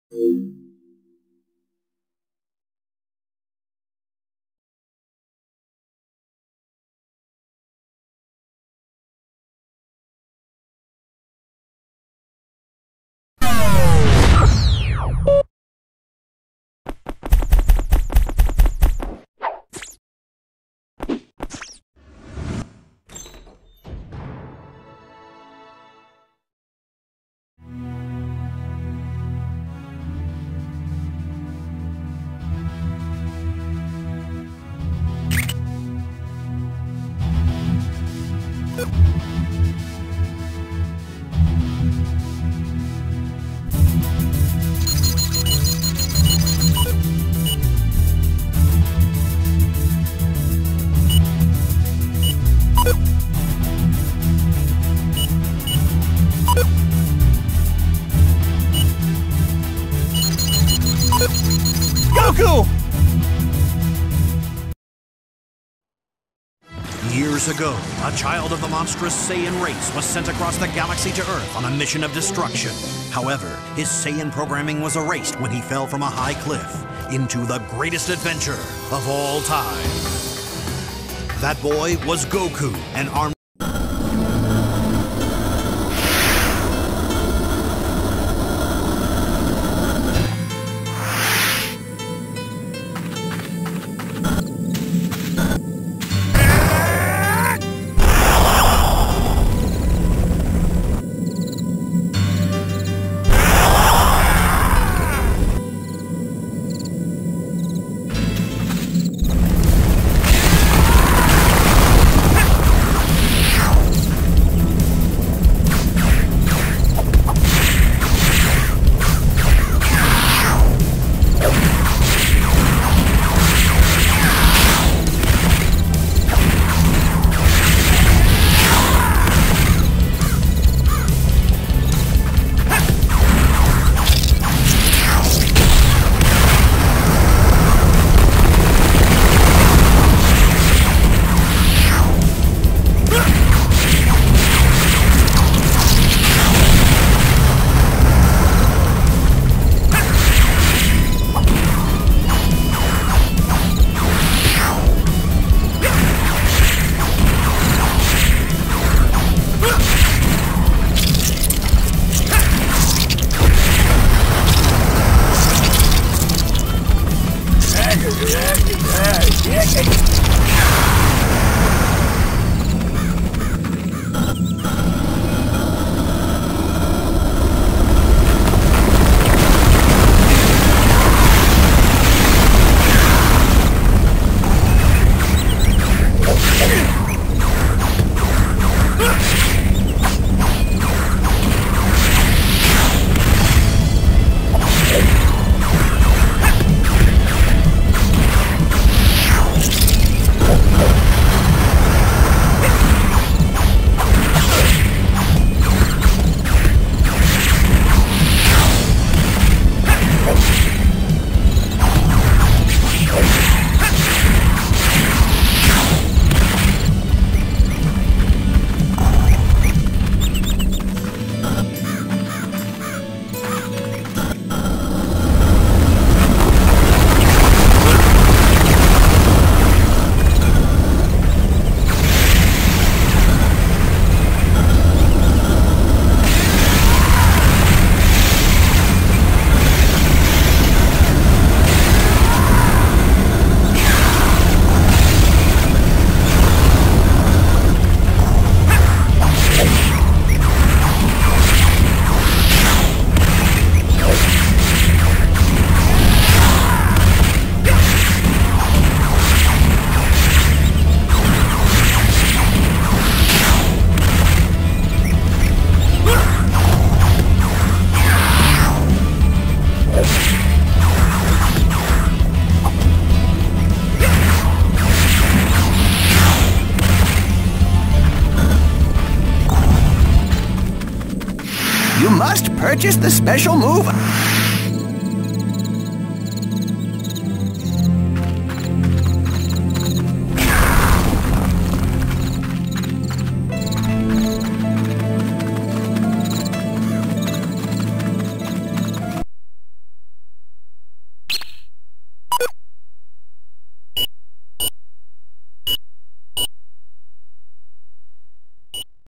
Goku! Years ago, a child of the monstrous Saiyan race was sent across the galaxy to Earth on a mission of destruction. However, his Saiyan programming was erased when he fell from a high cliff into the greatest adventure of all time. That boy was Goku, an armed You must purchase the special move.